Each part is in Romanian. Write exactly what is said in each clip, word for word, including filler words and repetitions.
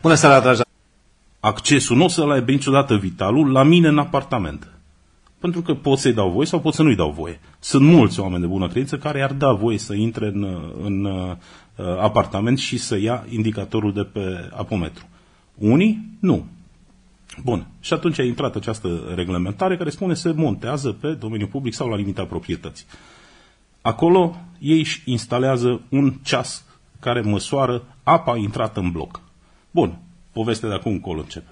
Bună seara, dragi. Accesul nu o să-l aibă niciodată Vitalul la mine în apartament. Pentru că pot să-i dau voie sau pot să nu-i dau voie. Sunt mulți oameni de bună credință care ar da voie să intre în, în uh, apartament și să ia indicatorul de pe apometru. Unii, nu. Bun. Și atunci a intrat această reglementare care spune se montează pe domeniul public sau la limita proprietății. Acolo ei își instalează un ceas care măsoară apa intrată în bloc. Bun. Povestea de acum încolo începe.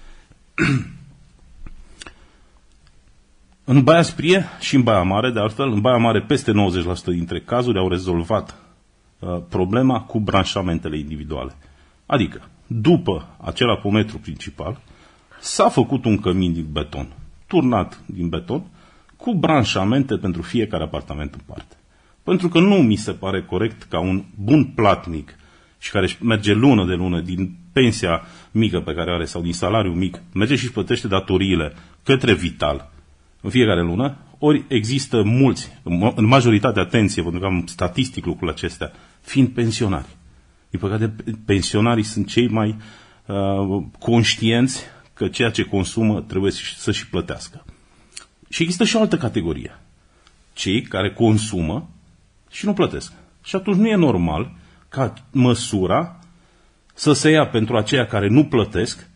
În Baia Sprie și în Baia Mare, de altfel, în Baia Mare peste nouăzeci la sută dintre cazuri au rezolvat uh, problema cu branșamentele individuale. Adică, după acel apometru principal, s-a făcut un cămin din beton, turnat din beton, cu branșamente pentru fiecare apartament în parte. Pentru că nu mi se pare corect ca un bun platnic și care își merge lună de lună din pensia mică pe care are sau din salariul mic, merge și își plătește datoriile către Vital în fiecare lună, ori există mulți, în majoritate, atenție, pentru că am statistic lucrurile acestea, fiind pensionari. Din păcate, pensionarii sunt cei mai uh, conștienți că ceea ce consumă trebuie să și plătească. Și există și o altă categorie. Cei care consumă și nu plătesc. Și atunci nu e normal ca măsura să se ia pentru aceia care nu plătesc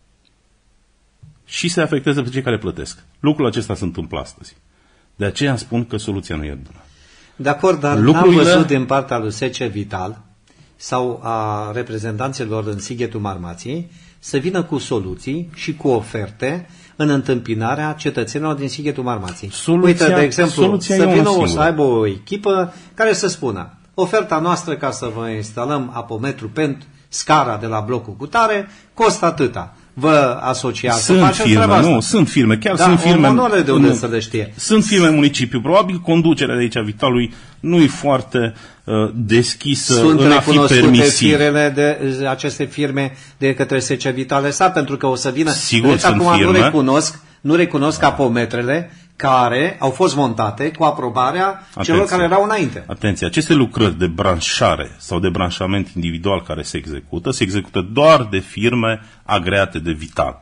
și să afecteze pe cei care plătesc. Lucrul acesta se întâmplă astăzi. De aceea spun că soluția nu e bună. De acord, dar Lucrurile... n-am văzut din partea lui S C Vital sau a reprezentanților în Sighetul Marmației să vină cu soluții și cu oferte în întâmpinarea cetățenilor din Sighetul Marmației. Soluția, Uite, de exemplu, să vină o să aibă o echipă care să spună oferta noastră ca să vă instalăm apometru pentru scara de la blocul cutare costă atâta. Vă asociați. Sunt firme, nu, sunt firme, chiar da, sunt firme. Nu de unde să le știe. Sunt firme în municipiu. Probabil conducerea de aici a Vitalului nu e foarte uh, deschisă sunt în a fi permisiv. Sunt de aceste firme de către S C Vital S A, pentru că o să vină. Sigur, deci, sunt acum firme. nu recunosc, nu recunosc da. apometrele care au fost montate cu aprobarea Atenție. celor care erau înainte. Atenție, aceste lucrări de branșare sau de branșament individual care se execută, se execută doar de firme agreate de Vital.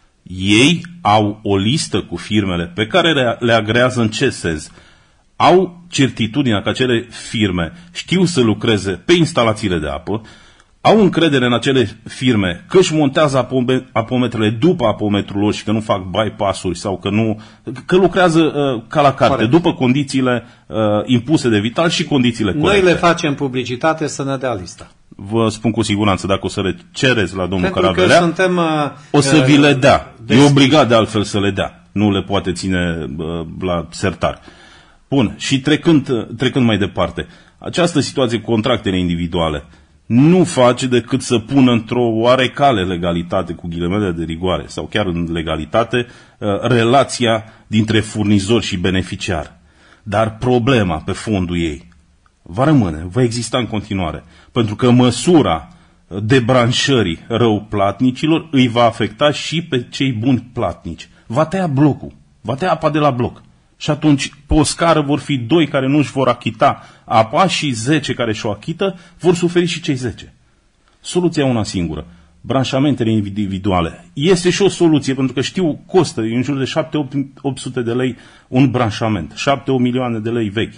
Ei au o listă cu firmele pe care le agrează în ce sens? Au certitudinea că acele firme știu să lucreze pe instalațiile de apă, au încredere în acele firme că își montează apometrele după apometrul lor și că nu fac bypass-uri sau că nu că lucrează uh, ca la carte, Corect. după condițiile uh, impuse de Vital și condițiile corecte. Noi le facem publicitate să ne dea lista. Vă spun cu siguranță, dacă o să le cereți la domnul Pentru Caravelea, suntem, uh, o să vi le dea. Deschis. E obligat de altfel să le dea. Nu le poate ține uh, la sertar. Bun, și trecând, trecând mai departe, această situație cu contractele individuale nu face decât să pună într-o oarecare legalitate, cu ghilimele de rigoare, sau chiar în legalitate, relația dintre furnizor și beneficiar. Dar problema pe fondul ei va rămâne, va exista în continuare, pentru că măsura debranșării răuplatnicilor îi va afecta și pe cei buni platnici. Va tăia blocul, va tăia apa de la bloc. Și atunci, pe o scară vor fi doi care nu își vor achita apa și zece care și-o achită, vor suferi și cei zece. Soluția e una singură. Branșamentele individuale. Este și o soluție, pentru că știu, costă în jur de șapte opt sute de lei un branșament. șapte opt milioane de lei vechi.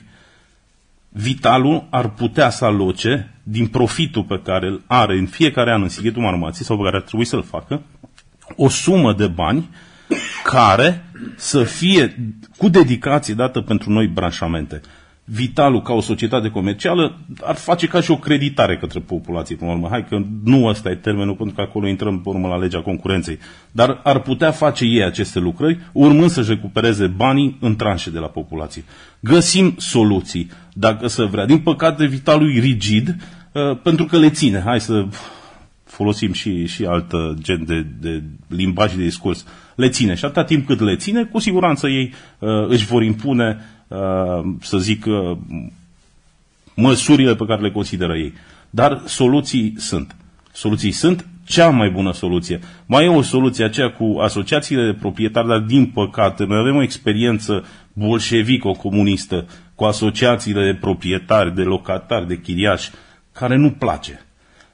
Vitalul ar putea să aloce, din profitul pe care îl are în fiecare an în Sighetul Marmației, sau pe care ar trebui să-l facă, o sumă de bani care să fie cu dedicație dată pentru noi branșamente. Vitalul, ca o societate comercială, ar face ca și o creditare către populație, până la urmă. Hai că nu ăsta e termenul, pentru că acolo intrăm pe urmă la legea concurenței. Dar ar putea face ei aceste lucrări, urmând să-și recupereze banii în tranșe de la populație. Găsim soluții, dacă se vrea. Din păcate, Vitalul e rigid, uh, pentru că le ține. Hai să folosim și, și alt gen de, de limbaj și de discurs. Le ține. Și atâta timp cât le ține, cu siguranță ei uh, își vor impune, uh, să zic, uh, măsurile pe care le consideră ei. Dar soluții sunt. Soluții sunt. Cea mai bună soluție. Mai e o soluție aceea cu asociațiile de proprietari, dar din păcate noi avem o experiență bolșevico-comunistă cu asociațiile de proprietari, de locatari, de chiriași, care nu place.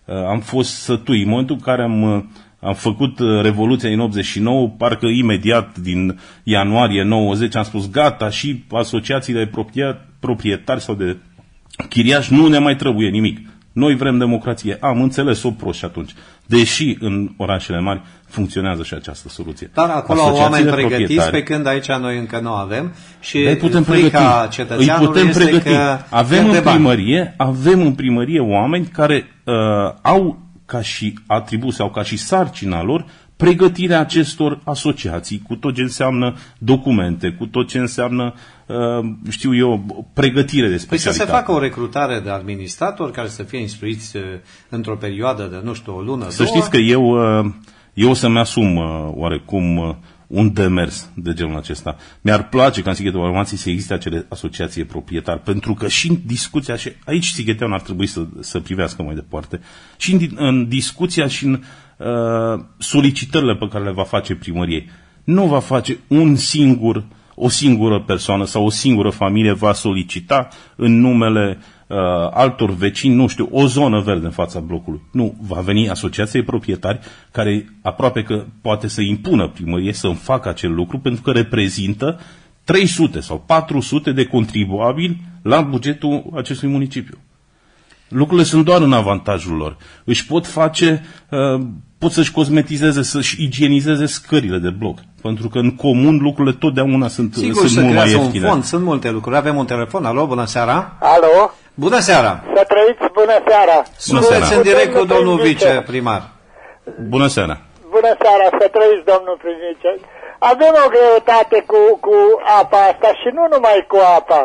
am fost sătui. În momentul în care am, am făcut Revoluția din optzeci și nouă, parcă imediat din ianuarie nouăzeci am spus gata, și asociațiile proprietari sau de chiriași nu ne mai trebuie nimic. Noi vrem democrație. Am înțeles-o prost și atunci. Deși în orașele mari funcționează și această soluție. Dar acolo au oameni pregătiți, pe când aici noi încă nu avem. Și îi putem frica cetățeanului este pregăti. Că avem în primărie, avem în primărie oameni care uh, au ca și atribut sau ca și sarcina lor pregătirea acestor asociații, cu tot ce înseamnă documente, cu tot ce înseamnă, uh, știu eu, pregătire de specialitate. Păi să se facă o recrutare de administratori care să fie instruiți uh, într-o perioadă de, nu știu, o lună, Să două. știți că eu, uh, eu o să-mi asum uh, oarecum uh, un demers de genul acesta. Mi-ar place ca în Sighetul Marmației să existe acele asociații proprietari, pentru că și în discuția, și aici Sigheteanu ar trebui să, să privească mai departe, și în, în discuția și în uh, solicitările pe care le va face primăriei. Nu va face un singur, o singură persoană sau o singură familie va solicita în numele uh, altor vecini, nu știu, o zonă verde în fața blocului. Nu, va veni asociația de proprietari care aproape că poate să impună primărie să facă acel lucru, pentru că reprezintă trei sute sau patru sute de contribuabili la bugetul acestui municipiu. Lucrurile sunt doar în avantajul lor. Își pot face, uh, pot să-și cosmetizeze, să-și igienizeze scările de bloc. Pentru că în comun lucrurile totdeauna sunt, Sigur, sunt mult mai ieftine. Sigur, un fond, sunt multe lucruri. Avem un telefon. Alo, bună seara. Alo. Bună seara. Să trăiți, bună seara. Bună seara. Sunteți în direct cu domnul viceprimar. Bună seara. Bună seara, să trăiți, domnul Prinice. Avem o greutate cu, cu apa asta și nu numai cu apa.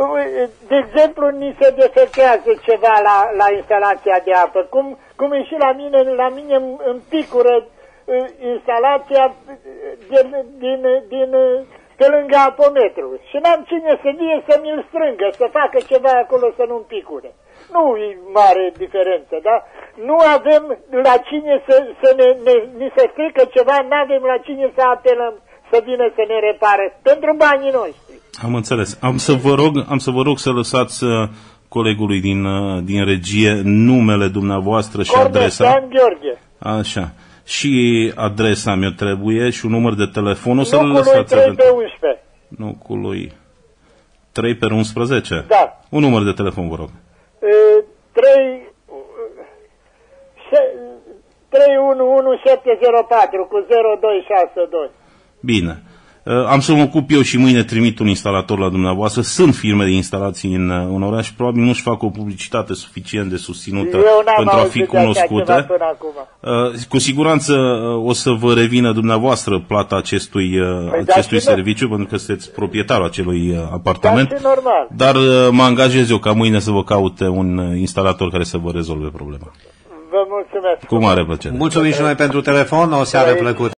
De exemplu, ni se defectează ceva la, la instalația de apă. Cum, cum e și la mine, la mine în picură instalația din, din, din, pe lângă apometru. Și n-am cine să vie să mi-l strângă, să facă ceva acolo să nu-mi picure. Nu e mare diferență, da? Nu avem la cine să, să ne, ne, ni se strică ceva, nu avem la cine să apelăm să vină să ne repare pentru banii noștri. Am înțeles. Am să vă rog, am să, vă rog să lăsați uh, colegului din, uh, din regie numele dumneavoastră și Corneștean adresa. Gheorghe. Așa. Și adresa mi-o trebuie și un număr de telefon. O să-l Nu lăsați. trei pe unsprezece. Nu cu lui trei pe unsprezece? Da. Un număr de telefon, vă rog. trei unu unu șapte zero patru cu zero doi șase doi. Bine. Am să mă ocup eu și mâine trimit un instalator la dumneavoastră. Sunt firme de instalații în, în oraș, probabil nu-și fac o publicitate suficient de susținută pentru a fi cunoscute. Cu siguranță o să vă revină dumneavoastră plata acestui, păi acestui da, serviciu, pentru că sunteți proprietarul acelui apartament. Da, normal. Dar mă angajez eu ca mâine să vă caute un instalator care să vă rezolve problema. Vă mulțumesc. Cu mare plăcere. Mulțumim și noi pentru telefon, o seară plăcută.